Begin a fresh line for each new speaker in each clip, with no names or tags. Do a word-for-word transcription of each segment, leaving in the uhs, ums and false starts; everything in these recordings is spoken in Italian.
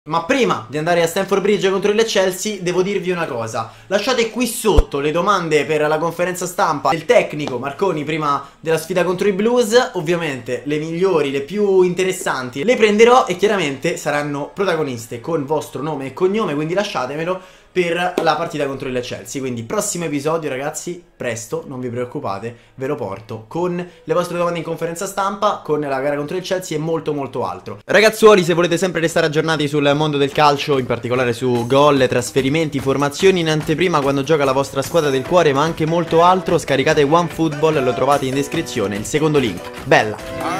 Ma prima di andare a Stamford Bridge contro il Chelsea devo dirvi una cosa. Lasciate qui sotto le domande per la conferenza stampa del tecnico Marconi prima della sfida contro i Blues. Ovviamente le migliori, le più interessanti le prenderò e chiaramente saranno protagoniste con vostro nome e cognome, quindi lasciatemelo per la partita contro il Chelsea. Quindi prossimo episodio ragazzi, presto, non vi preoccupate, ve lo porto con le vostre domande in conferenza stampa, con la gara contro il Chelsea e molto molto altro. Ragazzuoli, se volete sempre restare aggiornati sul mondo del calcio, in particolare su gol, trasferimenti, formazioni in anteprima quando gioca la vostra squadra del cuore, ma anche molto altro, scaricate OneFootball, lo trovate in descrizione, il secondo link. Bella!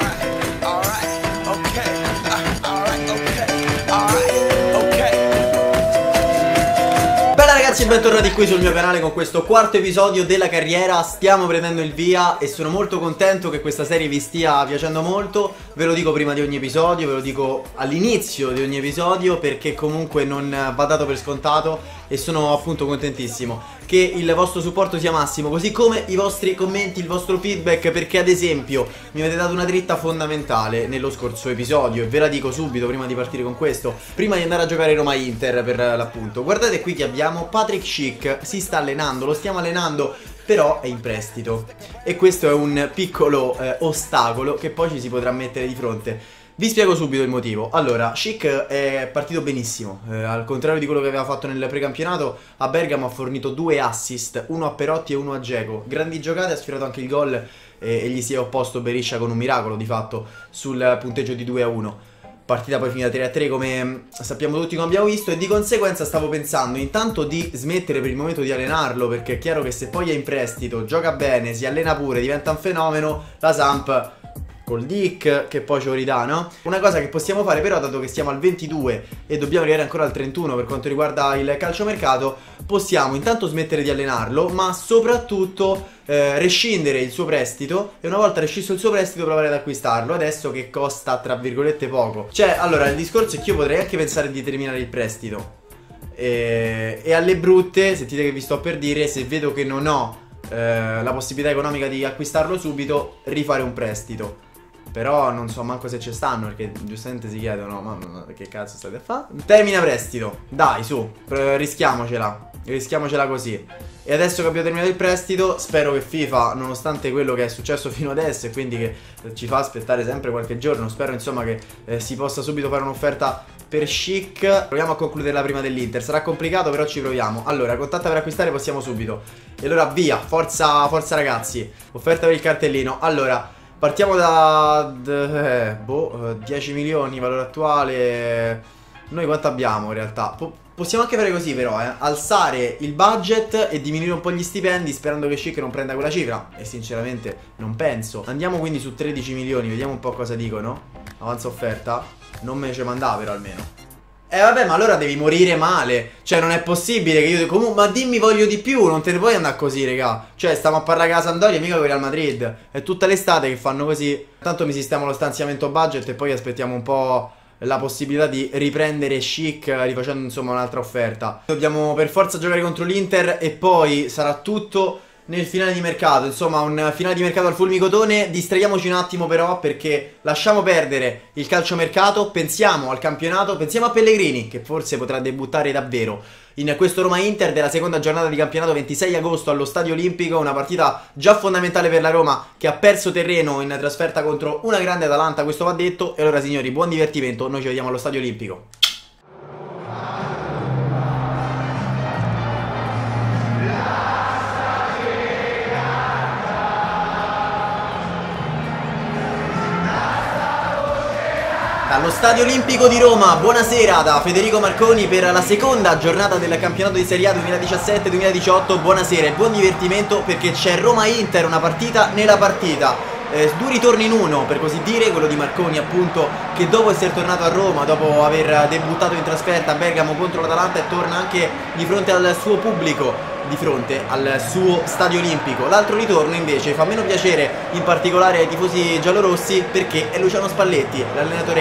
Ragazzi, bentornati qui sul mio canale con questo quarto episodio della carriera. Stiamo prendendo il via e sono molto contento che questa serie vi stia piacendo molto. Ve lo dico prima di ogni episodio, ve lo dico all'inizio di ogni episodio, perché comunque non va dato per scontato e sono appunto contentissimo che il vostro supporto sia massimo, così come i vostri commenti, il vostro feedback, perché ad esempio mi avete dato una dritta fondamentale nello scorso episodio e ve la dico subito prima di partire con questo, prima di andare a giocare Roma-Inter per l'appunto. Guardate qui che abbiamo Patrick Schick, si sta allenando, lo stiamo allenando, però è in prestito e questo è un piccolo eh, ostacolo che poi ci si potrà mettere di fronte. Vi spiego subito il motivo. Allora, Schick è partito benissimo, eh, al contrario di quello che aveva fatto nel precampionato. A Bergamo ha fornito due assist, uno a Perotti e uno a Dzeko. Grandi giocate, ha sfiorato anche il gol eh, e gli si è opposto Beriscia con un miracolo di fatto sul punteggio di due a uno. Partita poi finita tre a tre come sappiamo tutti, come abbiamo visto, e di conseguenza stavo pensando intanto di smettere per il momento di allenarlo, perché è chiaro che se poi è in prestito, gioca bene, si allena pure, diventa un fenomeno, la Samp col Dick che poi ce lo ridà, no? Una cosa che possiamo fare però, dato che stiamo al ventidue e dobbiamo arrivare ancora al trentuno per quanto riguarda il calciomercato, possiamo intanto smettere di allenarlo, ma soprattutto eh, rescindere il suo prestito e una volta rescisso il suo prestito provare ad acquistarlo, adesso che costa tra virgolette poco. Cioè, allora, il discorso è che io potrei anche pensare di terminare il prestito e, e alle brutte, sentite che vi sto per dire, se vedo che non ho eh, la possibilità economica di acquistarlo subito, rifare un prestito. Però non so manco se ci stanno, perché giustamente si chiedono: ma, ma che cazzo state a fare? Termina prestito, dai su, rischiamocela, rischiamocela così. E adesso che abbiamo terminato il prestito, spero che FIFA, nonostante quello che è successo fino adesso e quindi che ci fa aspettare sempre qualche giorno, spero insomma che eh, si possa subito fare un'offerta per Schick. Proviamo a concludere la prima dell'Inter, sarà complicato però ci proviamo. Allora, contatta per acquistare, possiamo subito. E allora via, forza, forza ragazzi, offerta per il cartellino. Allora, partiamo da eh, boh, dieci milioni valore attuale. Noi quanto abbiamo in realtà? Po possiamo anche fare così però, eh, alzare il budget e diminuire un po' gli stipendi, sperando che Schick non prenda quella cifra, e sinceramente non penso. Andiamo quindi su tredici milioni, vediamo un po' cosa dicono. Avanza offerta. Non me ne ce mandava però almeno. Eh vabbè, ma allora devi morire male. Cioè non è possibile che io comunque, ma dimmi voglio di più, non te ne puoi andare così, raga. Cioè stiamo a parlare con la Sampdoria, mica con il Real Madrid. È tutta l'estate che fanno così. Tanto mi sistemo lo stanziamento budget e poi aspettiamo un po' la possibilità di riprendere Schick rifacendo insomma un'altra offerta. Dobbiamo per forza giocare contro l'Inter e poi sarà tutto nel finale di mercato, insomma un finale di mercato al fulmicotone. Distraiamoci un attimo però, perché lasciamo perdere il calciomercato, pensiamo al campionato, pensiamo a Pellegrini che forse potrà debuttare davvero in questo Roma-Inter della seconda giornata di campionato, ventisei agosto allo Stadio Olimpico. Una partita già fondamentale per la Roma, che ha perso terreno in trasferta contro una grande Atalanta, questo va detto. E allora signori, buon divertimento, noi ci vediamo allo Stadio Olimpico. Allo Stadio Olimpico di Roma, buonasera da Federico Marconi per la seconda giornata del campionato di Serie A duemiladiciassette duemiladiciotto. Buonasera e buon divertimento, perché c'è Roma-Inter, una partita nella partita. Eh, due ritorni in uno, per così dire, quello di Marconi appunto, che dopo essere tornato a Roma, dopo aver debuttato in trasferta a Bergamo contro l'Atalanta, e torna anche di fronte al suo pubblico, di fronte al suo Stadio Olimpico. L'altro ritorno invece fa meno piacere, in particolare ai tifosi giallorossi, perché è Luciano Spalletti, l'allenatore che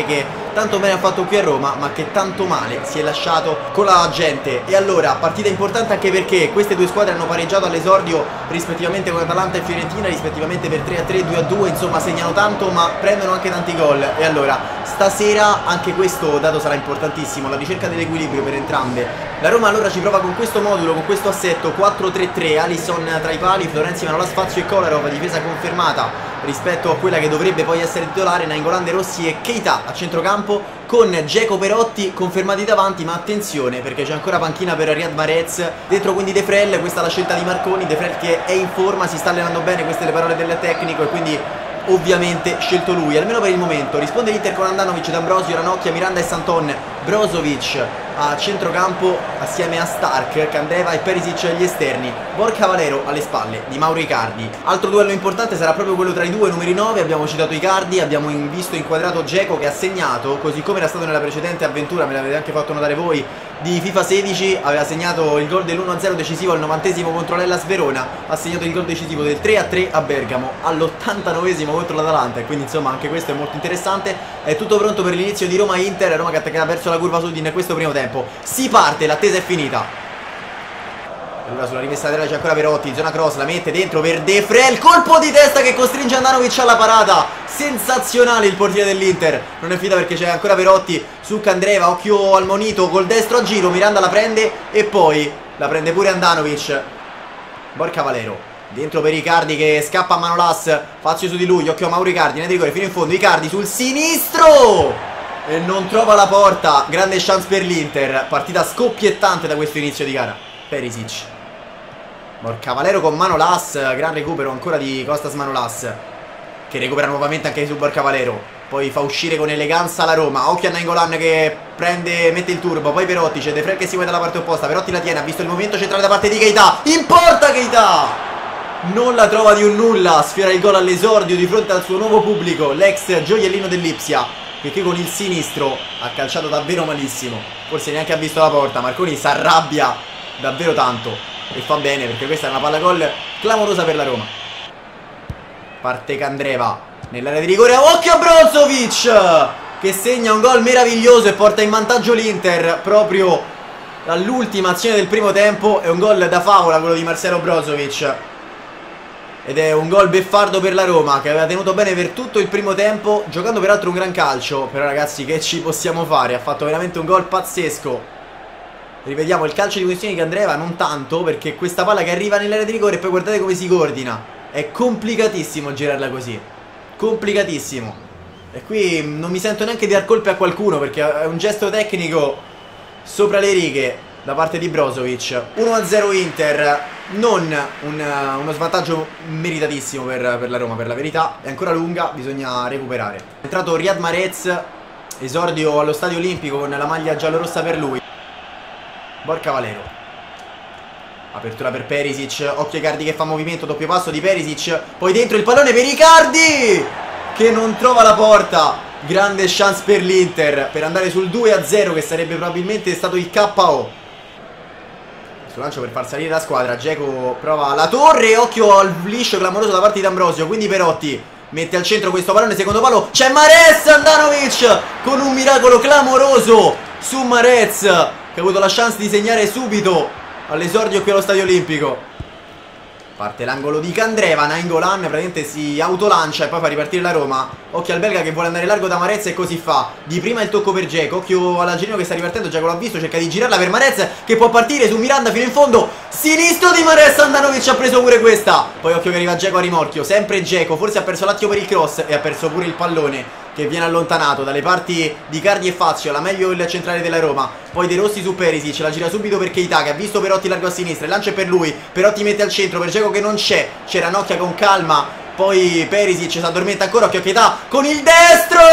tanto bene ha fatto qui a Roma, ma che tanto male si è lasciato con la gente. E allora, partita importante anche perché queste due squadre hanno pareggiato all'esordio rispettivamente con Atalanta e Fiorentina, rispettivamente per tre a tre, due a due, insomma segnano tanto ma prendono anche tanti gol. E allora, stasera anche questo dato sarà importantissimo, la ricerca dell'equilibrio per entrambe. La Roma allora ci prova con questo modulo, con questo assetto quattro tre tre, Alisson tra i pali, Florenzi, Manolas, Fazio e Kolarov, difesa confermata rispetto a quella che dovrebbe poi essere titolare, Nainggolan, De Rossi e Keita a centrocampo, con Dzeko, Perotti confermati davanti, ma attenzione perché c'è ancora panchina per Riyad Mahrez, dentro quindi De Frel, questa è la scelta di Marconi, De Frel che è in forma, si sta allenando bene, queste le parole del tecnico e quindi ovviamente scelto lui, almeno per il momento. Risponde l'Inter con Andanovic, D'Ambrosio, Ranocchia, Miranda e Santon, Brozovic a centrocampo assieme a Stark, Candreva e Perisic agli esterni, Borja Valero alle spalle di Mauro Icardi. Altro duello importante sarà proprio quello tra i due numeri nove, abbiamo citato Icardi, abbiamo visto inquadrato Dzeko che ha segnato, così come era stato nella precedente avventura, me l'avete anche fatto notare voi, di FIFA sedici, aveva segnato il gol dell'uno a zero decisivo al novantesimo contro l'Hellas Verona, ha segnato il gol decisivo del tre a tre a Bergamo all'ottantanovesimo contro l'Atalanta e quindi insomma anche questo è molto interessante. È tutto pronto per l'inizio di Roma-Inter, Roma che attaccherà verso la curva sud in questo primo tempo. Si parte, l'attesa è finita. Allora sulla rimessa laterale c'è ancora Perotti, zona cross, la mette dentro per De Frel, colpo di testa che costringe Andanovic alla parata, sensazionale il portiere dell'Inter, non è finita perché c'è ancora Perotti su Candreva, occhio al monito, col destro a giro, Miranda la prende e poi la prende pure Andanovic, Borja Valero, dentro per Icardi che scappa a Manolas, Fazio su di lui, occhio a Mauro Icardi, ne rigore fino in fondo, Icardi sul sinistro e non trova la porta, grande chance per l'Inter, partita scoppiettante da questo inizio di gara. Perisic, Borja Valero con Manolas, gran recupero ancora di Costas Manolas che recupera nuovamente anche su Borja Valero, poi fa uscire con eleganza la Roma, occhio a Nainggolan che prende, mette il turbo, poi Perotti, c'è De Frel che si muove dalla parte opposta, Perotti la tiene, ha visto il movimento centrale da parte di Keita, in porta Keita, non la trova di un nulla, sfiora il gol all'esordio di fronte al suo nuovo pubblico, l'ex gioiellino dell'Ipsia, perché con il sinistro ha calciato davvero malissimo, forse neanche ha visto la porta, Marconi si arrabbia davvero tanto e fa bene perché questa è una palla gol clamorosa per la Roma. Parte Candreva nell'area di rigore, occhio a Brozovic che segna un gol meraviglioso e porta in vantaggio l'Inter proprio dall'ultima azione del primo tempo. È un gol da favola quello di Marcelo Brozovic ed è un gol beffardo per la Roma che aveva tenuto bene per tutto il primo tempo, giocando peraltro un gran calcio. Però ragazzi, che ci possiamo fare? Ha fatto veramente un gol pazzesco. Rivediamo il calcio di punizione di Candreva, non tanto perché questa palla che arriva nell'area di rigore e poi guardate come si coordina, è complicatissimo girarla così, complicatissimo, e qui non mi sento neanche di dar colpe a qualcuno perché è un gesto tecnico sopra le righe da parte di Brozovic. Uno a zero Inter, non un, uno svantaggio meritatissimo per, per la Roma, per la verità è ancora lunga, bisogna recuperare. È entrato Riyad Mahrez, esordio allo Stadio Olimpico con la maglia giallorossa per lui. Borja Valero, apertura per Perisic, occhio Icardi che fa movimento, doppio passo di Perisic, poi dentro il pallone per Icardi che non trova la porta, grande chance per l'Inter per andare sul due a zero che sarebbe probabilmente stato il K O. Sul lancio per far salire la squadra, Dzeko prova la torre, occhio al liscio clamoroso da parte di D'Ambrosio, quindi Perotti mette al centro questo pallone, secondo palo, c'è Mahrez, Andanovic con un miracolo clamoroso su Mahrez che ha avuto la chance di segnare subito all'esordio qui allo Stadio Olimpico. Parte l'angolo di Candreva, Nainggolan praticamente si autolancia e poi fa ripartire la Roma. Occhio al belga che vuole andare largo da Mahrez e così fa. Di prima il tocco per Dzeko, occhio all'Algerino che sta ripartendo, Dzeko l'ha visto, cerca di girarla per Mahrez che può partire su Miranda fino in fondo. Sinistro di Mahrez, Andanovic ha preso pure questa. Poi occhio che arriva Dzeko a rimorchio, sempre Dzeko, forse ha perso l'attimo per il cross e ha perso pure il pallone che viene allontanato dalle parti di Icardi e Fazio, la meglio il centrale della Roma. Poi De Rossi su Perisic, la gira subito per Keita che ha visto Perotti largo a sinistra, il lancio è per lui, Perotti mette al centro per Dzeko che non c'è, c'era Ranocchia con calma, poi Perisic si addormenta ancora, occhio a Keita con il destro!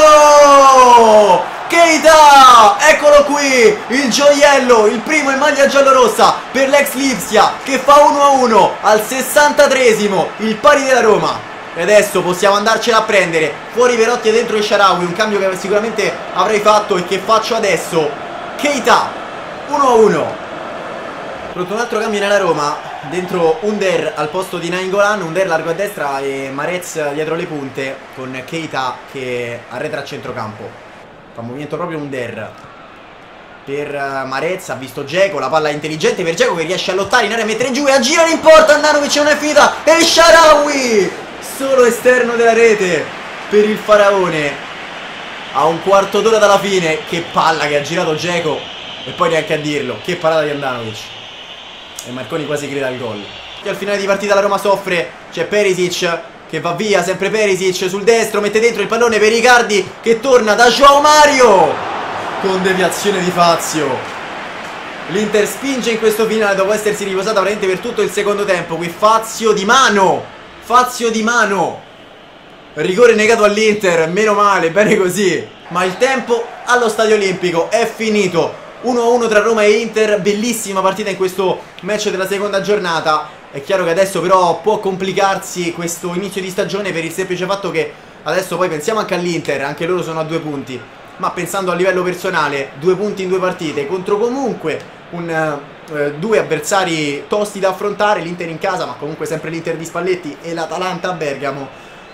Keita, eccolo qui, il gioiello, il primo in maglia giallorossa per l'ex Lipsia che fa uno a uno al sessantatreesimo, il pari della Roma. E adesso possiamo andarcela a prendere. Fuori Perotti e dentro il Shaarawy, un cambio che sicuramente avrei fatto e che faccio adesso. Keita, uno a uno. Pronto un altro cambio nella Roma. Dentro Under al posto di Nainggolan, Under largo a destra e Mahrez dietro le punte con Keita che arretra a centrocampo. fa movimento proprio Under per Marez, ha visto Dzeko, la palla intelligente per Dzeko che riesce a lottare in area, a mettere giù e a girare in porta. Handanovic non è finita, e Shaarawy solo esterno della rete per il Faraone a un quarto d'ora dalla fine. Che palla che ha girato Dzeko, e poi neanche a dirlo, che parata di Handanovic, e Marconi quasi grida al gol. E al finale di partita la Roma soffre, c'è Perisic che va via, sempre Perisic sul destro, mette dentro il pallone per Icardi che torna da João Mario con deviazione di Fazio. L'Inter spinge in questo finale dopo essersi riposata praticamente per tutto il secondo tempo. Qui Fazio di mano, Fazio di mano, rigore negato all'Inter, meno male, bene così. Ma il tempo allo Stadio Olimpico è finito, uno a uno tra Roma e Inter. Bellissima partita in questo match della seconda giornata. È chiaro che adesso però può complicarsi questo inizio di stagione per il semplice fatto che adesso poi pensiamo anche all'Inter, anche loro sono a due punti. Ma pensando a livello personale, due punti in due partite contro comunque un, eh, due avversari tosti da affrontare, l'Inter in casa ma comunque sempre l'Inter di Spalletti e l'Atalanta a Bergamo,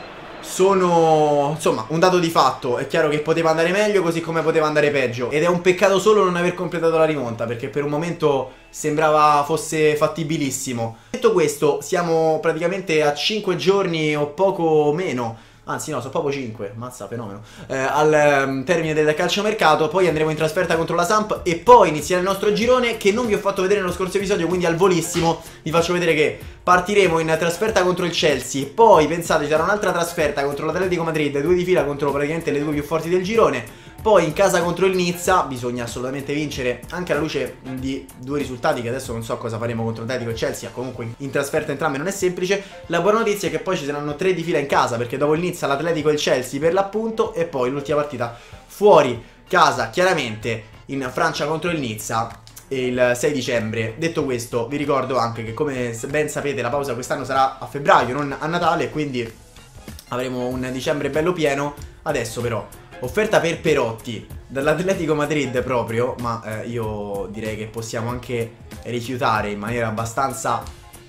sono insomma un dato di fatto. È chiaro che poteva andare meglio così come poteva andare peggio, ed è un peccato solo non aver completato la rimonta, perché per un momento sembrava fosse fattibilissimo. Detto questo, siamo praticamente a cinque giorni o poco meno, anzi no, sono proprio cinque, mazza, fenomeno, eh, al um, termine del calciomercato. Poi andremo in trasferta contro la Samp e poi inizierà il nostro girone, che non vi ho fatto vedere nello scorso episodio, quindi al volissimo vi faccio vedere che partiremo in trasferta contro il Chelsea. Poi pensate, ci sarà un'altra trasferta contro l'Atletico Madrid, due di fila contro praticamente le due più forti del girone. Poi in casa contro il Nizza, bisogna assolutamente vincere, anche alla luce di due risultati che adesso non so cosa faremo contro Atletico e Chelsea, comunque in trasferta entrambe non è semplice. La buona notizia è che poi ci saranno tre di fila in casa, perché dopo il Nizza l'Atletico e il Chelsea per l'appunto, e poi l'ultima partita fuori casa, chiaramente in Francia contro il Nizza, il sei dicembre. Detto questo, vi ricordo anche che, come ben sapete, la pausa quest'anno sarà a febbraio, non a Natale, quindi avremo un dicembre bello pieno. Adesso però offerta per Perotti dall'Atletico Madrid proprio, ma eh, io direi che possiamo anche rifiutare in maniera abbastanza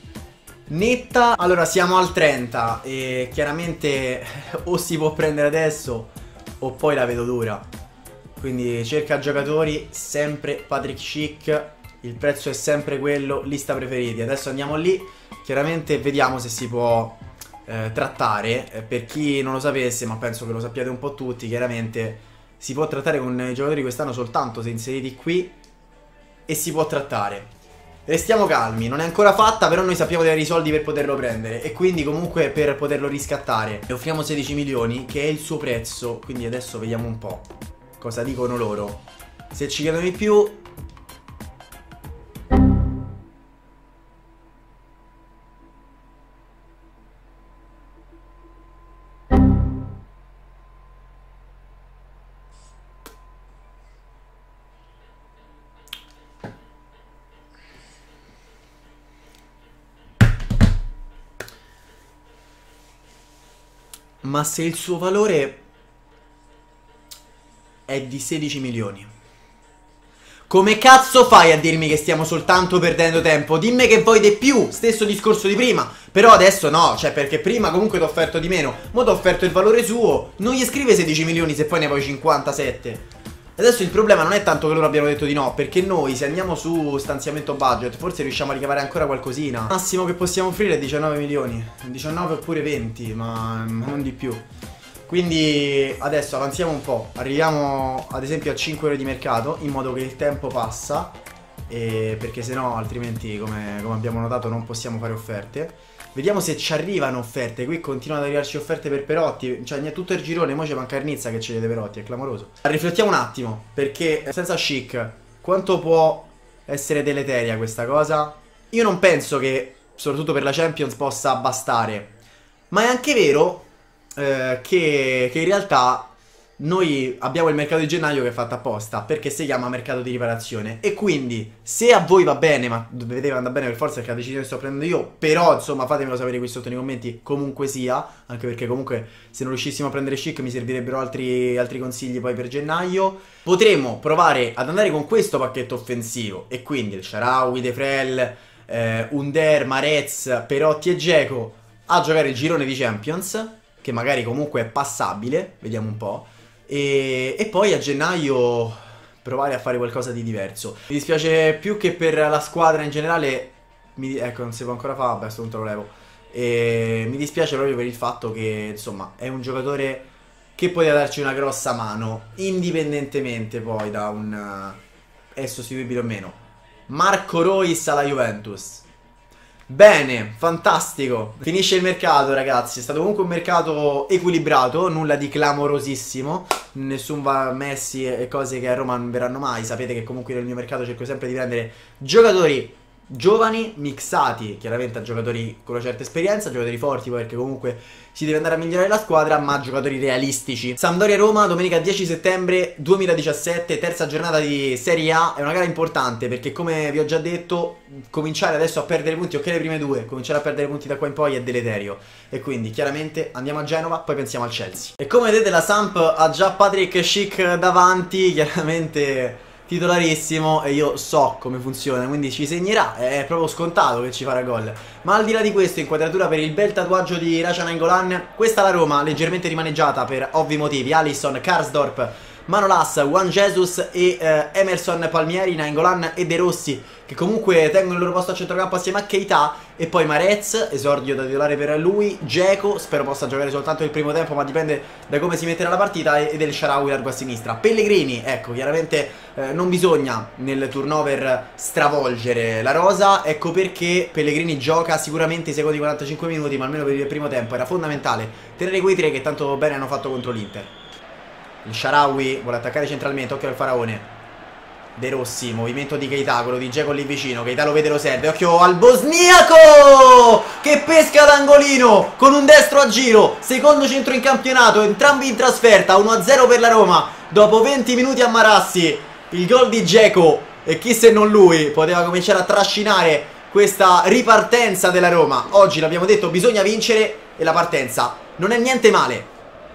netta. Allora siamo al trenta e chiaramente o si può prendere adesso o poi la vedo dura. Quindi cerca giocatori, sempre Patrick Schick, il prezzo è sempre quello, lista preferiti. Adesso andiamo lì, chiaramente vediamo se si può Eh, trattare. Eh, per chi non lo sapesse, ma penso che lo sappiate un po' tutti, chiaramente si può trattare con i giocatori quest'anno soltanto se inseriti qui, e si può trattare. Restiamo calmi, non è ancora fatta, però noi sappiamo di avere i soldi per poterlo prendere, e quindi comunque per poterlo riscattare e offriamo sedici milioni, che è il suo prezzo. Quindi adesso vediamo un po' cosa dicono loro. Se ci chiedono di più, ma se il suo valore è di sedici milioni, come cazzo fai a dirmi che stiamo soltanto perdendo tempo? Dimmi che vuoi di più, stesso discorso di prima. Però adesso no, cioè perché prima comunque ti ho offerto di meno, mo ti ho offerto il valore suo. Non gli scrive sedici milioni se poi ne vuoi cinquantasette. Adesso il problema non è tanto che loro abbiano detto di no, perché noi se andiamo su stanziamento budget forse riusciamo a ricavare ancora qualcosina. Il massimo che possiamo offrire è diciannove milioni, diciannove oppure venti, ma non di più. Quindi adesso avanziamo un po', arriviamo ad esempio a cinque ore di mercato, in modo che il tempo passa, e perché sennò altrimenti come, come abbiamo notato non possiamo fare offerte. Vediamo se ci arrivano offerte. Qui continuano ad arrivarci offerte per Perotti, cioè è tutto il girone, mo c'è manca Nizza che ci chiede Perotti, è clamoroso. Riflettiamo un attimo, perché senza Schick quanto può essere deleteria questa cosa? Io non penso che, soprattutto per la Champions, possa bastare. Ma è anche vero eh, che, che in realtà noi abbiamo il mercato di gennaio che è fatto apposta, perché si chiama mercato di riparazione. E quindi se a voi va bene, ma vedete andare bene per forza perché la decisione sto prendendo io, però insomma fatemelo sapere qui sotto nei commenti, comunque sia, anche perché comunque se non riuscissimo a prendere Schick mi servirebbero altri, altri consigli poi per gennaio. Potremmo provare ad andare con questo pacchetto offensivo, e quindi il Shaarawy, De Frel, eh, Under, Marez, Perotti e Dzeko a giocare il girone di Champions, che magari comunque è passabile, vediamo un po'. e, e poi a gennaio provare a fare qualcosa di diverso. Mi dispiace più che per la squadra in generale, mi, ecco non si può ancora fare, vabbè a questo punto lo levo, e mi dispiace proprio per il fatto che insomma è un giocatore che poteva darci una grossa mano, indipendentemente poi da un uh, è sostituibile o meno. Marco Reus alla Juventus. Bene, fantastico. Finisce il mercato, ragazzi. È stato comunque un mercato equilibrato, nulla di clamorosissimo, nessun va Messi e cose che a Roma non verranno mai. Sapete che comunque nel mio mercato cerco sempre di prendere giocatori giovani, mixati chiaramente a giocatori con una certa esperienza, giocatori forti perché comunque si deve andare a migliorare la squadra, ma giocatori realistici. Sampdoria-Roma, domenica dieci settembre duemiladiciassette, terza giornata di Serie A. È una gara importante perché, come vi ho già detto, cominciare adesso a perdere punti, ok le prime due, cominciare a perdere punti da qua in poi è deleterio. E quindi chiaramente andiamo a Genova, poi pensiamo al Chelsea. E come vedete la Samp ha già Patrick Schick davanti, chiaramente titolarissimo, e io so come funziona, quindi ci segnerà, è proprio scontato che ci farà gol. Ma al di là di questo, inquadratura per il bel tatuaggio di Raja Nainggolan. Questa la Roma, leggermente rimaneggiata per ovvi motivi: Alisson, Karsdorp, Manolas, Juan Jesus e eh, Emerson Palmieri, Nainggolan e De Rossi, che comunque tengono il loro posto a centrocampo assieme a Keita. E poi Marez, esordio da titolare per lui. Dzeko, spero possa giocare soltanto il primo tempo, ma dipende da come si metterà la partita. E del Shaarawy largo a sinistra. Pellegrini, ecco, chiaramente eh, non bisogna nel turnover stravolgere la rosa. Ecco perché Pellegrini gioca sicuramente i secondi quarantacinque minuti, ma almeno per il primo tempo era fondamentale tenere quei tre che tanto bene hanno fatto contro l'Inter. Il Shaarawy vuole attaccare centralmente, occhio al faraone. De Rossi, movimento di Keita, quello di Dzeko lì vicino. Keita lo vede, lo serve, occhio al bosniaco che pesca l'angolino con un destro a giro. Secondo centro in campionato, entrambi in trasferta, uno a zero per la Roma. Dopo venti minuti a Marassi, il gol di Dzeko, e chi se non lui poteva cominciare a trascinare questa ripartenza della Roma. Oggi l'abbiamo detto, bisogna vincere e la partenza non è niente male.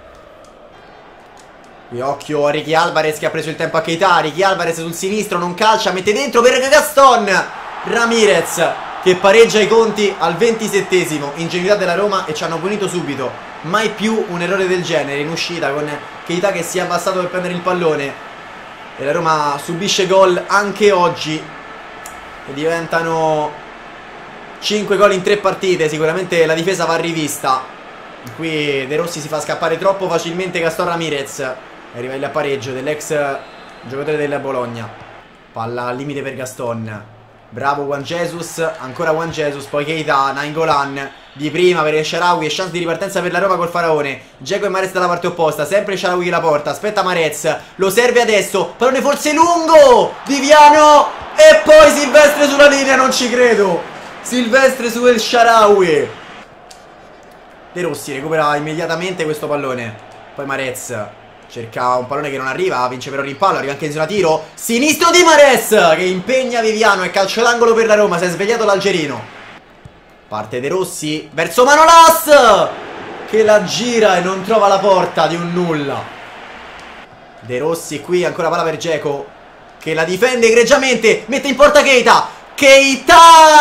E occhio a Ricky Alvarez che ha preso il tempo a Keita. Ricky Alvarez sul sinistro, non calcia, mette dentro per Gaston. Ramirez che pareggia i conti al ventisettesimo. Ingenuità della Roma e ci hanno punito subito. Mai più un errore del genere in uscita, con Keita che si è abbassato per prendere il pallone. E la Roma subisce gol anche oggi, e diventano cinque gol in tre partite. Sicuramente la difesa va rivista. Qui De Rossi si fa scappare troppo facilmente Gaston Ramirez. Arriva il pareggio dell'ex giocatore del Bologna. Palla al limite per Gaston. Bravo Juan Jesus. Ancora Juan Jesus. Poi Keita, Nainggolan di prima per il Shaarawy. E chance di ripartenza per la Roma col faraone. Dzeko e Marez dalla parte opposta. Sempre il Shaarawy che la porta. Aspetta Marez. Lo serve adesso. Pallone forse lungo. Viviano. E poi Silvestre sulla linea. Non ci credo. Silvestre su El Shaarawy. De Rossi recupera immediatamente questo pallone. Poi Marez cerca un pallone che non arriva, vince però rimpallo, arriva anche in zona tiro. Sinistro di Marez che impegna Viviano e calcio d'angolo per la Roma. Si è svegliato l'algerino. Parte De Rossi verso Manolas che la gira e non trova la porta di un nulla. De Rossi qui, ancora palla per Dzeko che la difende egregiamente, mette in porta Keita. Keita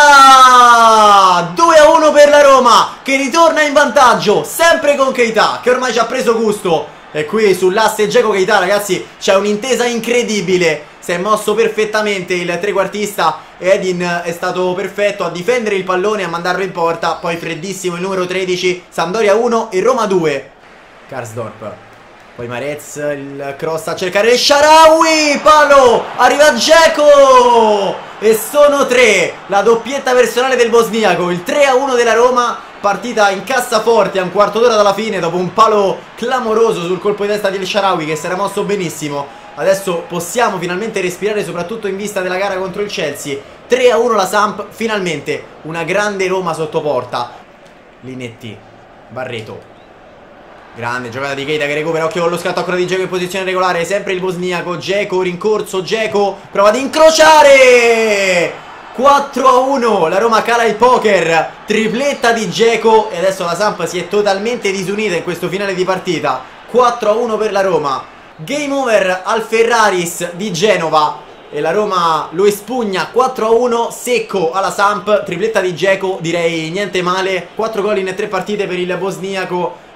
due a uno per la Roma che ritorna in vantaggio, sempre con Keita che ormai ci ha preso gusto. E qui sull'asse Dzeko Keita, ragazzi, c'è un'intesa incredibile. Si è mosso perfettamente il trequartista. Edin è stato perfetto a difendere il pallone e a mandarlo in porta. Poi freddissimo il numero tredici. Sampdoria uno e Roma due. Karsdorp. Poi Marez, il cross a cercare il Shaarawy. Palo, arriva Dzeko. E sono tre. La doppietta personale del bosniaco. Il tre a uno della Roma. Partita in cassaforte a un quarto d'ora dalla fine, dopo un palo clamoroso sul colpo di testa di El Shaarawy che si era mosso benissimo. Adesso possiamo finalmente respirare, soprattutto in vista della gara contro il Chelsea. tre a uno la Samp, finalmente una grande Roma sotto porta. Linetti, Barreto, grande giocata di Keita che recupera, occhio con lo scatto ancora di Dzeko in posizione regolare, sempre il bosniaco. Dzeko, rincorso, Dzeko prova ad incrociare. quattro a uno, la Roma cala il poker, tripletta di Dzeko e adesso la Samp si è totalmente disunita in questo finale di partita. quattro a uno per la Roma. Game over al Ferraris di Genova e la Roma lo espugna quattro a uno secco alla Samp. Tripletta di Dzeko, direi niente male. quattro gol in tre partite per il bosniaco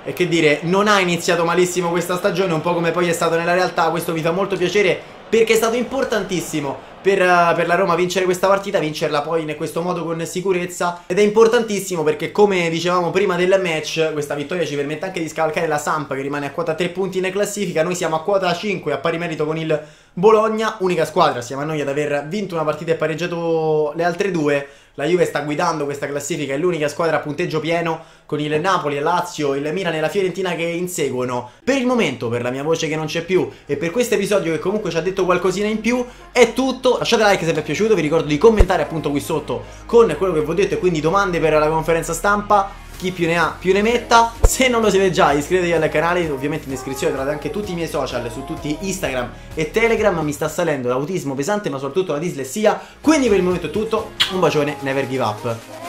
E che dire, non ha iniziato malissimo questa stagione, un po' come poi è stato nella realtà. Questo mi fa molto piacere perché è stato importantissimo per, uh, per la Roma vincere questa partita, vincerla poi in questo modo con sicurezza. Ed è importantissimo perché, come dicevamo prima del match, questa vittoria ci permette anche di scavalcare la Samp, che rimane a quota tre punti in classifica. Noi siamo a quota cinque, a pari merito con il Bologna, unica squadra, siamo a noi ad aver vinto una partita e pareggiato le altre due. La Juve sta guidando questa classifica, è l'unica squadra a punteggio pieno, con il Napoli, il Lazio, il Milan e la Fiorentina che inseguono. Per il momento, per la mia voce che non c'è più e per questo episodio che comunque ci ha detto qualcosina in più, è tutto. Lasciate like se vi è piaciuto, vi ricordo di commentare appunto qui sotto con quello che vi ho detto e quindi domande per la conferenza stampa. Chi più ne ha più ne metta. Se non lo siete già, iscrivetevi al canale. Ovviamente in descrizione trovate anche tutti i miei social, su tutti Instagram e Telegram. Mi sta salendo l'autismo pesante, ma soprattutto la dislessia. Quindi per il momento è tutto. Un bacione, never give up.